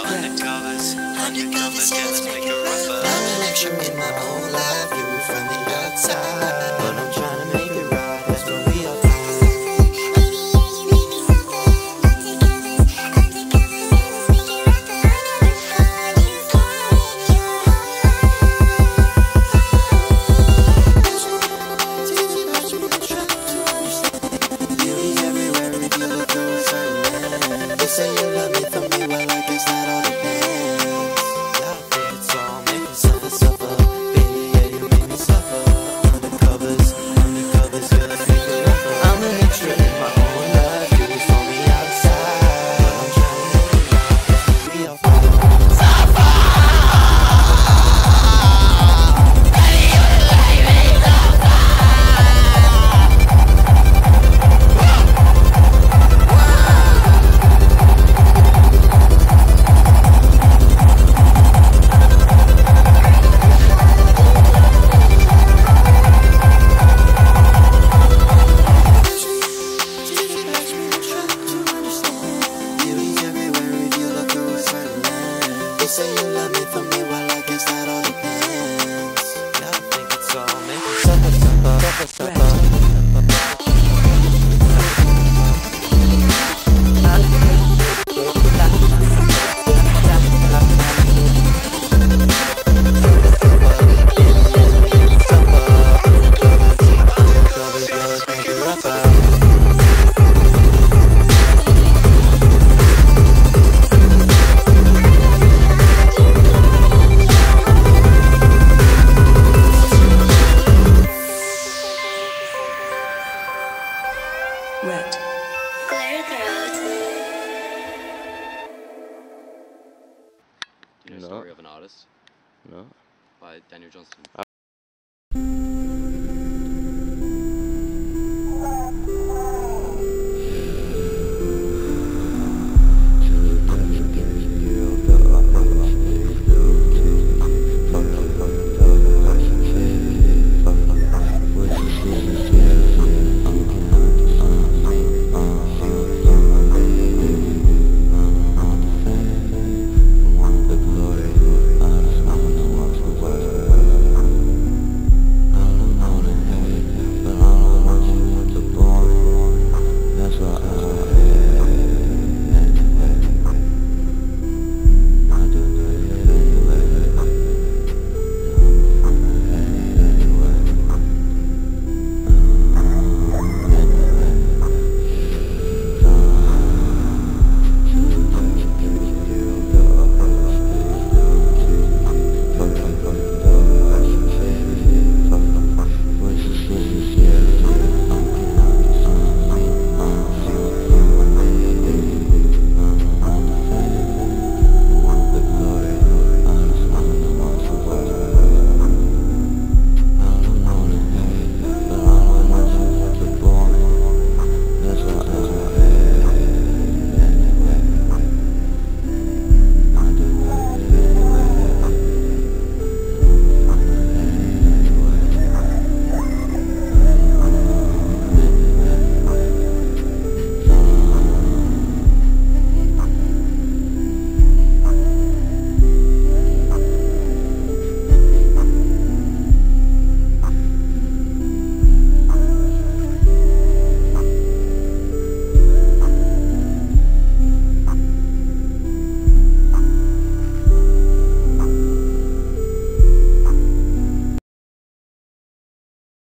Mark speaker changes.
Speaker 1: Undercovers, yeah, let's make it rougher. I'm an extra in my own life, you from the outside, but I'm trying to make it right, that's what we are. Say you love me for me, well I guess that all depends. Yeah, I think it's all make me suffer, baby, yeah, you make me suffer. Undercovers, yeah, let's make it rougher. I'm an extra in my own life, you was on the outside, but I'm trying to make it right, that's what we are for. You say you love me for me, well I guess that all depends. Yeah, I think it's all make me suffer.
Speaker 2: Red.
Speaker 3: Clear throat.
Speaker 4: Do you know Story of an Artist?
Speaker 5: No.
Speaker 4: By Daniel Johnston.